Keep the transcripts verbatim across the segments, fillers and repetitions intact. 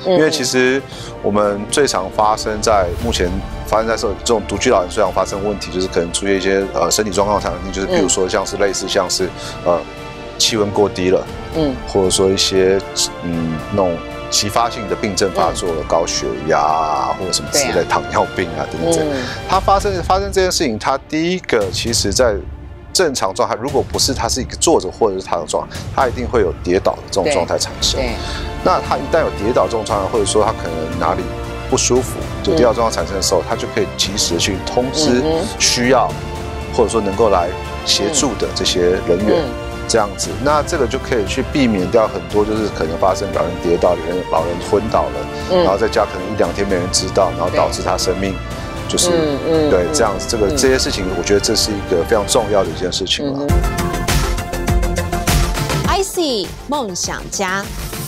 因为其实我们最常发生在目前发生在这种独居老人最常发生的问题，就是可能出现一些呃身体状况常见，就是比如说像是类似像是呃气温过低了，嗯，或者说一些嗯那种急发性的病症发作了，高血压啊，或者什么之类，糖尿病啊等等之类。它发生发生这件事情，它第一个其实在正常状态，如果不是它是一个坐着或者是躺的状态，它一定会有跌倒的这种状态产生。那它一旦有跌倒这种状态，或者说它可能哪里不舒服，就跌倒状况产生的时候，它就可以及时去通知需要或者说能够来协助的这些人员。这样子，那这个就可以去避免掉很多，就是可能发生老人跌倒、人老人昏倒了，嗯、然后在家可能一两天没人知道，然后导致他生命就是嗯嗯对这样子，这个、嗯、这些事情，我觉得这是一个非常重要的一件事情了。 I C 梦想家。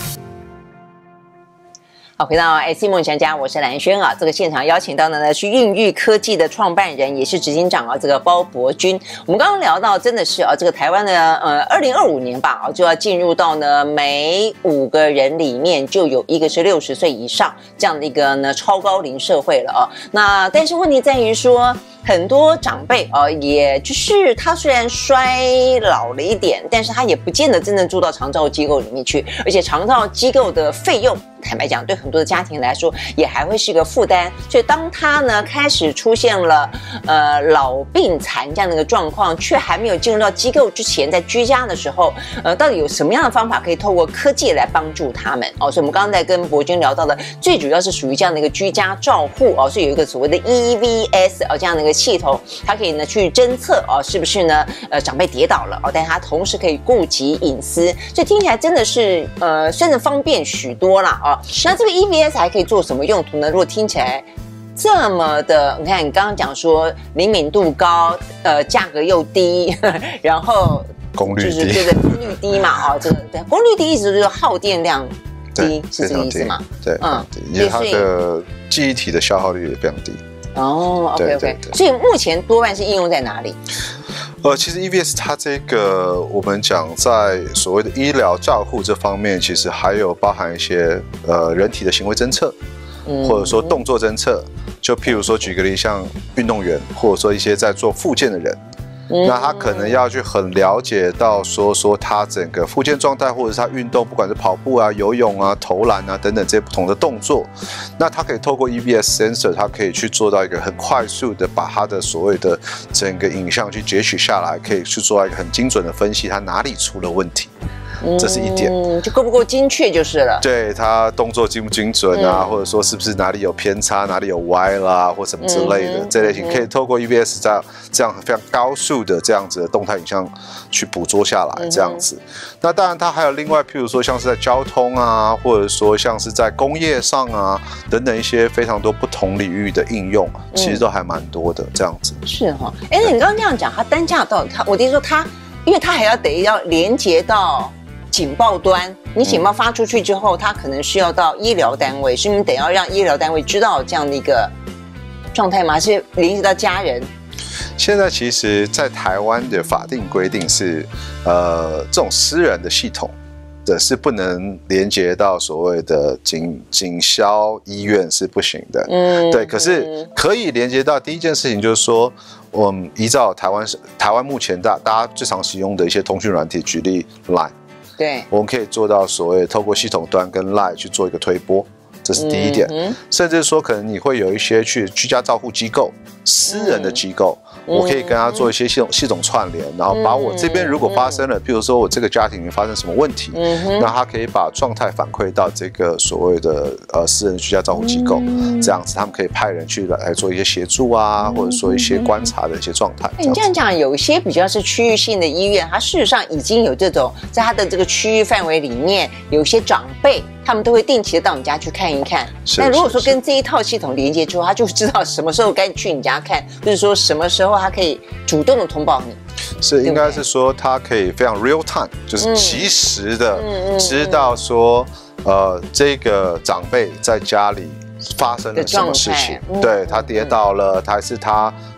好，回到 I C 梦想家，我是蓝轩啊。这个现场邀请到的呢是孕育科技的创办人，也是执行长啊，这个包伯君。我们刚刚聊到，真的是啊，这个台湾的呃，二零二五年吧，啊，就要进入到呢每五个人里面就有一个是六十岁以上这样的一个呢超高龄社会了啊。那但是问题在于说，很多长辈啊，也就是他虽然衰老了一点，但是他也不见得真正住到长照机构里面去，而且长照机构的费用，坦白讲，对很多的家庭来说，也还会是一个负担。所以，当他呢开始出现了呃老病残这样的一个状况，却还没有进入到机构之前，在居家的时候，呃，到底有什么样的方法可以透过科技来帮助他们？哦，所以我们刚刚在跟伯君聊到的，最主要是属于这样的一个居家照护哦，所以有一个所谓的 E V S 哦这样的一个系统，它可以呢去侦测哦是不是呢呃长辈跌倒了哦，但它同时可以顾及隐私，所以听起来真的是呃算是方便许多啦。哦，那这个 E V S 还可以做什么用途呢？如果听起来这么的，你看你刚刚讲说灵敏度高，呃，价格又低，呵呵然后功率低， 就是对对，功率低嘛，哦，这个对，功率低意思就是耗电量低，是这个意思吗？ 对，嗯，因为它的记忆体的消耗率也非常低。 哦 ，OK OK， 所以目前多半是应用在哪里？ 呃，其实 E V S 它这个我们讲在所谓的医疗照护这方面，其实还有包含一些呃人体的行为侦测，嗯、或者说动作侦测。就譬如说举个例，像运动员，或者说一些在做复健的人。那他可能要去很了解到说说他整个复健状态，或者是他运动，不管是跑步啊、游泳啊、投篮啊等等这些不同的动作，那他可以透过 E V S sensor， 他可以去做到一个很快速的把他的所谓的整个影像去截取下来，可以去做到一个很精准的分析，他哪里出了问题。这是一点， 嗯，就够不够精确就是了。 对，他动作精不精准啊，嗯、或者说是不是哪里有偏差，哪里有歪啦，或什么之类的、嗯、这类型，可以透过 E V S 这样这样非常高速的这样子的动态影像去捕捉下来，这样子。嗯、那当然，它还有另外，譬如说像是在交通啊，或者说像是在工业上啊等等一些非常多不同领域的应用，其实都还蛮多的这样子。 是哈，哎，那你刚刚这样讲，它单价到底它，我的意思说它，因为它还要得要连接到警报端，你警报发出去之后，它可能需要到医疗单位，是你得要让医疗单位知道这样的一个状态吗？还是连接到家人？ 现在其实，在台湾的法定规定是，呃，这种私人的系统的是不能连接到所谓的警警消医院是不行的。嗯，对。可是可以连接到第一件事情就是说，我们依照台湾台湾目前大大家最常使用的一些通讯软体，举例 Line。 对， 我们可以做到所谓透过系统端跟 Line 去做一个推播，这是第一点。嗯、甚至说，可能你会有一些去居家照护机构、私人的机构，嗯、我可以跟他做一些系统系统串联，然后把我这边如果发生了，譬如说我这个家庭里面发生什么问题，嗯、那他可以把状态反馈到这个所谓的呃私人的居家照护机构，嗯、这样子他们可以派人去来做一些协助啊，嗯、或者说一些观察的一些状态。 你这样讲，有一些比较是区域性的医院，它事实上已经有这种在它的这个区域范围里面，有一些长辈，他们都会定期的到你家去看一看。那如果说跟这一套系统连接之后，他就知道什么时候该去你家看，就是说什么时候他可以主动的通报你。 是，应该是说他可以非常 real time， 就是及时的知道说，呃，这个长辈在家里发生了什么事情，对他跌倒了，还是他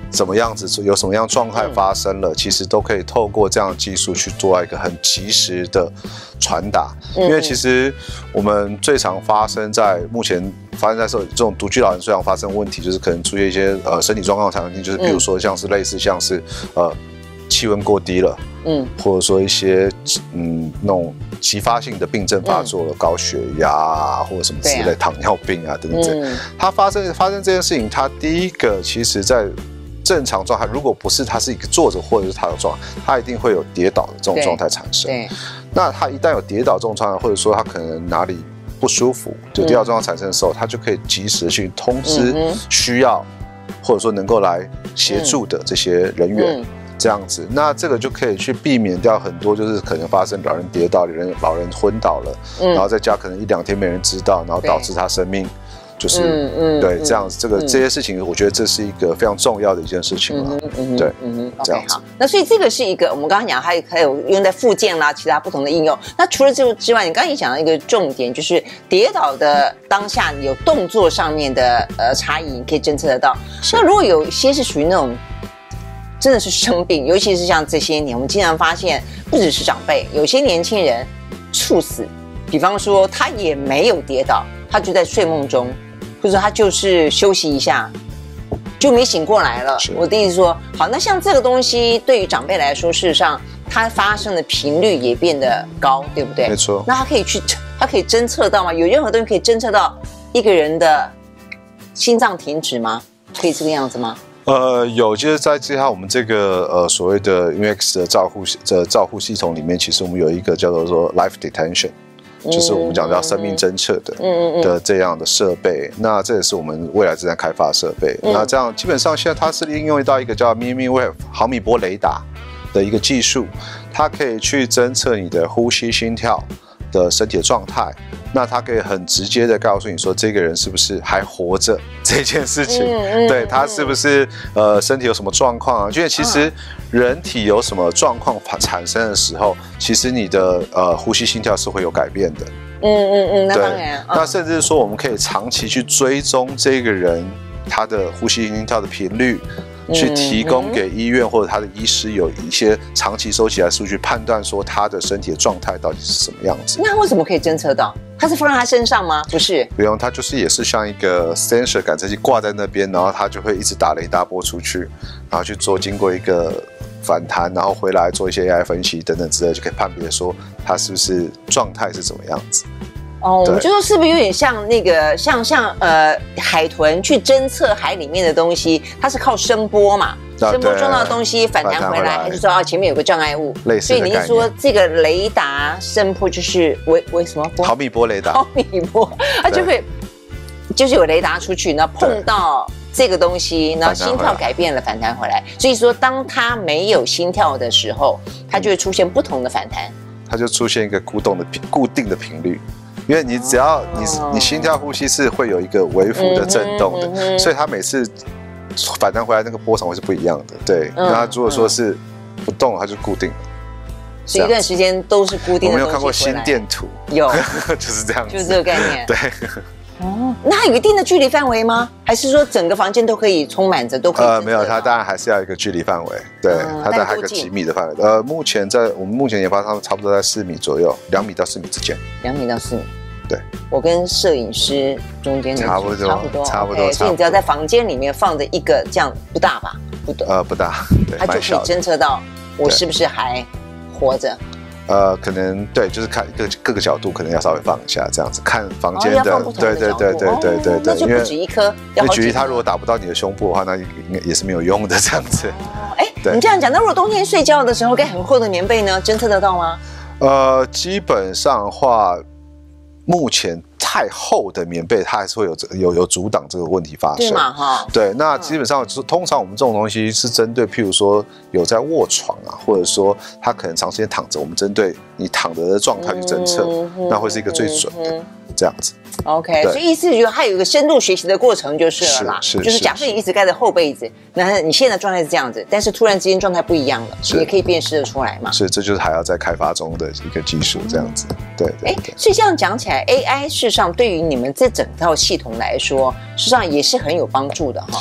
怎么样子，有什么样状态发生了，嗯、其实都可以透过这样的技术去做一个很及时的传达。嗯、因为其实我们最常发生在目前发生在这种独居老人最常发生的问题，就是可能出现一些呃身体状况常见，就是比如说像是类似像是呃气温过低了。嗯，或者说一些嗯那种急发性的病症发作了，嗯、高血压啊，或者什么之类，啊、糖尿病啊等等等。嗯、它发生发生这件事情，它第一个其实在正常状态，如果不是它是一个坐着或者是它有状态，它一定会有跌倒的这种状态产生。对，那它一旦有跌倒这种状态，或者说它可能哪里不舒服，就跌倒状况产生的时候，它就可以及时去通知需要或者说能够来协助的这些人员。嗯嗯这样子，那这个就可以去避免掉很多，就是可能发生老人跌倒，人老人昏倒了，嗯、然后在家可能一两天没人知道，然后导致他生命就是嗯嗯对这样子，这个、嗯、这些事情，我觉得这是一个非常重要的一件事情了。嗯嗯对，嗯哼，这样子。Okay, 好，那所以这个是一个我们刚刚讲还有还有用在复健啦，其他不同的应用。那除了这个之外，你刚刚也讲到一个重点，就是跌倒的当下有动作上面的呃差异，你可以侦测得到。那如果有一些是属于那种。真的是生病，尤其是像这些年，我们经常发现，不只是长辈，有些年轻人猝死。比方说，他也没有跌倒，他就在睡梦中，或者说他就是休息一下，就没醒过来了。我的意思说，好，那像这个东西，对于长辈来说，事实上它发生的频率也变得高，对不对？ 没错。 那他可以去，他可以侦测到吗？有任何东西可以侦测到一个人的心脏停止吗？可以这个样子吗？ 呃，有，就是在这下我们这个呃所谓的 U X 的照护的照护系统里面，其实我们有一个叫做说 Life Detection， 就是我们讲叫生命侦测的、嗯、的这样的设备。那这也是我们未来正在开发的设备。嗯、那这样基本上现在它是应用到一个叫 Millimeter Wave 毫米波雷达的一个技术，它可以去侦测你的呼吸、心跳的身体的状态。那他可以很直接的告诉你说，这个人是不是还活着这件事情，嗯嗯、对他是不是呃身体有什么状况啊？因为其实人体有什么状况产生的时候，其实你的呃呼吸心跳是会有改变的。 嗯嗯嗯，那当然。 嗯、那甚至说，我们可以长期去追踪这个人他的呼吸心跳的频率。去提供给医院或者他的医师有一些长期收起来的数据，判断说他的身体的状态到底是什么样子。 那为什么可以侦测到？它是放在他身上吗？不是， 不用，它就是也是像一个 sensor 感测器挂在那边，然后它就会一直打雷达波出去，然后去做经过一个反弹，然后回来做一些 A I 分析等等之类，就可以判别说他是不是状态是怎么样子。 哦，我们就说是不是有点像那个像像呃海豚去侦测海里面的东西，它是靠声波嘛，声波撞到的东西反弹回来，还是说啊前面有个障碍物？ 类似的概念。 所以你是说这个雷达声波就是为为什么波？ 毫米波雷达。 毫米波，它就会就是有雷达出去，然后碰到这个东西，然后心跳改变了，反弹回来。所以说，当它没有心跳的时候，它就会出现不同的反弹。 它就出现一个固动的固定的频率。因为你只要你你心跳呼吸是会有一个微幅的震动的，嗯嗯、所以它每次反弹回来那个波长会是不一样的。对，嗯、那它如果说是不动，它就固定了。 所以一段时间都是固定的。 我们有看过心电图？ 有， 就是这样子， 就是这个概念。 对。 哦，那它有一定的距离范围吗？还是说整个房间都可以充满着，都可以？ 呃，没有，它当然还是要一个距离范围。对，嗯、它大概还有个几米的范围。呃，目前在我们目前研发上差不多在四米左右，两米到四米之间。 两米到四米。 对， 我跟摄影师中间的差不多，差不多，差不多。 所以你只要在房间里面放着一个这样，不大吧？不大。 呃，不大，对， 它就可以侦测到我是不是还活着。 呃，可能对，就是看各各个角度，可能要稍微放一下，这样子看房间的， 哦、 对对对对对对对， 那就不止一颗。 因为举例，它如果打不到你的胸部的话，那应该也是没有用的，这样子。 哦，哎，你这样讲，那如果冬天睡觉的时候盖很厚的棉被呢，侦测得到吗？ 呃，基本上的话，目前太厚的棉被，它还是会有有有阻挡这个问题发生， 对嘛哈？ 对，那基本上就是通常我们这种东西是针对，譬如说有在卧床啊，或者说他可能长时间躺着，我们针对你躺着的状态去侦测，嗯、那会是一个最准的、嗯、这样子。 OK， 所以意思就是它有一个深度学习的过程就是了啦， 是是就是假设你一直盖着厚被子，那你现在状态是这样子，但是突然之间状态不一样了，也可以辨识得出来嘛。 是，这就是还要在开发中的一个技术，这样子。对对对。 所以这样讲起来 ，A I 事实上对于你们这整套系统来说，事实上也是很有帮助的哈。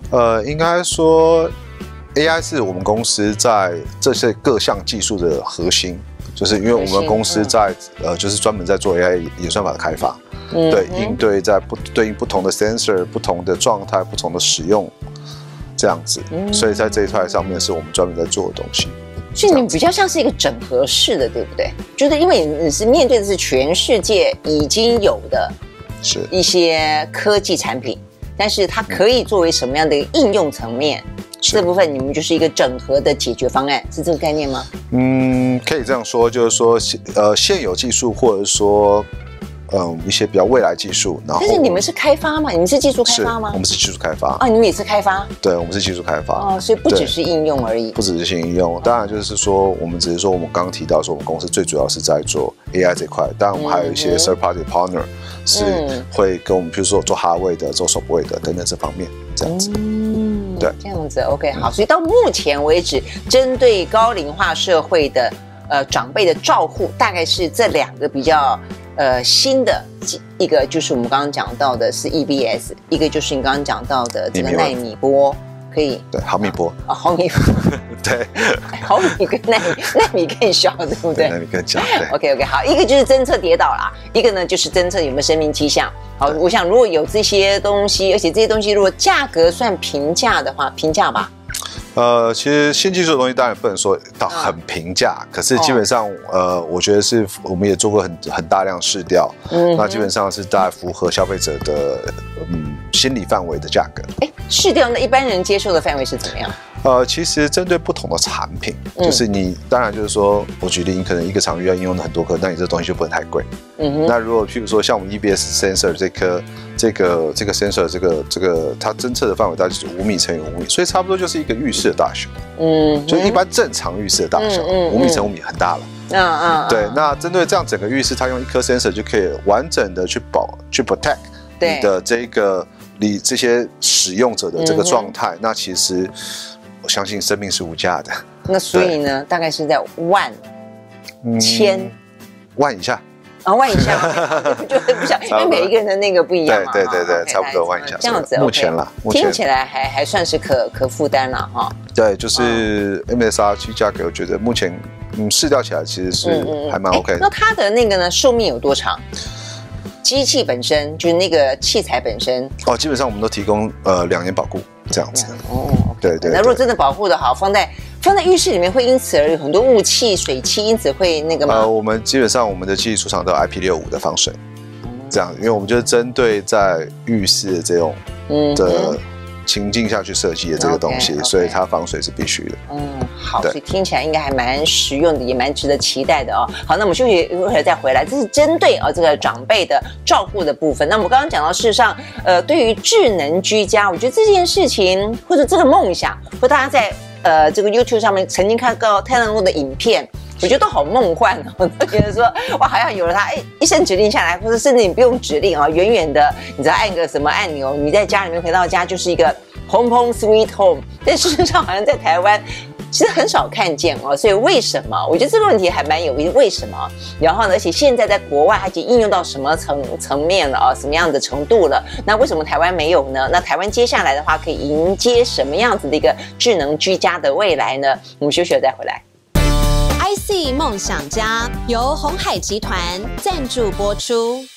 呃，应该说 A I 是我们公司在这些各项技术的核心，就是因为我们公司在、嗯、呃，就是专门在做 A I 演算法的开发，嗯、对，应对在不对应不同的 sensor、不同的状态、不同的使用这样子，嗯、所以在这一块上面是我们专门在做的东西。 所以你比较像是一个整合式的，对不对？就是因为你是面对的是全世界已经有的是一些科技产品，但是它可以作为什么样的应用层面？这部分你们就是一个整合的解决方案，是这个概念吗？ 嗯，可以这样说，就是说，呃，现有技术或者说，嗯，一些比较未来技术，然后。但是你们是开发吗？你们是技术开发吗？ 我们是技术开发。 啊，你们也是开发？ 对，我们是技术开发。 哦，所以不只是应用而已。 不只是应用，当然就是说，我们只是说，我们刚刚提到说，我们公司最主要是在做 A I 这块，当然我们还有一些 third party partner、嗯、是会跟我们，比如说做哈位的、做手部位的等等这方面，这样子。嗯，对， 这样子 OK 好，所以到目前为止，针对高龄化社会的呃长辈的照护，大概是这两个比较呃新的一个，就是我们刚刚讲到的是 E B S， 一个就是你刚刚讲到的这个奈米波，可以对毫米波啊，毫米波对， 毫米跟奈米奈米更小，对不对？ 奈米更小。 OK OK 好，一个就是侦测跌倒啦，一个呢就是侦测有没有生命迹象。好，我想如果有这些东西，而且这些东西如果价格算平价的话，平价吧。 呃，其实新技术的东西当然不能说到很平价，嗯、可是基本上，哦、呃，我觉得是我们也做过很很大量试调，嗯，那基本上是大概符合消费者的嗯心理范围的价格。 哎，试调那一般人接受的范围是怎么样？ 呃，其实针对不同的产品，嗯、就是你当然就是说，我举例，你可能一个场域要应用很多颗，那你这东西就不能太贵。嗯哼。那如果譬如说像我们 E B S sensor 这颗这个这个 sensor 这个这个它侦测的范围大概就是五米乘以五米，所以差不多就是一个浴室的大小。嗯。就一般正常浴室的大小，五、嗯、米乘五米很大了。嗯嗯。对，那针对这样整个浴室，它用一颗 sensor 就可以完整的去保去 protect 你的这个你这些使用者的这个状态，嗯、那其实。我相信生命是无价的， 那所以呢，大概是在万、嗯、千、 万以下啊，万以下就不想，因为每一个人的那个不一样嘛。 对对对对，差不多万以下这样子。 目前啦， 听起来还还算是可可负担了哈。 对，就是 M S R 其价格，我觉得目前嗯试调起来其实是还蛮 OK 的。 那它的那个呢，寿命有多长？机器本身就是那个器材本身哦，基本上我们都提供呃两年保固这样子。哦，对 对, 对。 那如果真的保护的好，放在放在浴室里面，会因此而有很多雾气、水汽，因此会那个吗？ 呃，我们基本上我们的机器出厂都有 I P 六五的防水，这样，因为我们就是针对在浴室的这种的情境下去设计的这个东西， okay, okay. 所以它防水是必须的。嗯， 好，所以听起来应该还蛮实用的，也蛮值得期待的哦。好，那我们休息一会儿再回来。这是针对啊、哦、这个长辈的照顾的部分。那我们刚刚讲到，事实上，呃，对于智能居家，我觉得这件事情或者这个梦想，或大家在呃这个 YouTube 上面曾经看到太多的影片。我觉得都好梦幻哦，我都觉得说哇，好像有了它，哎，一声指令下来，或者甚至你不用指令啊，远远的，你只要按个什么按钮，你在家里面回到家就是一个 home home sweet home。但事实上，好像在台湾其实很少看见哦，所以为什么？我觉得这个问题还蛮有意思，为什么？然后呢，而且现在在国外它已经应用到什么层层面了啊？什么样的程度了？那为什么台湾没有呢？那台湾接下来的话，可以迎接什么样子的一个智能居家的未来呢？我们休息了再回来。 I C 梦想家由鸿海集团赞助播出。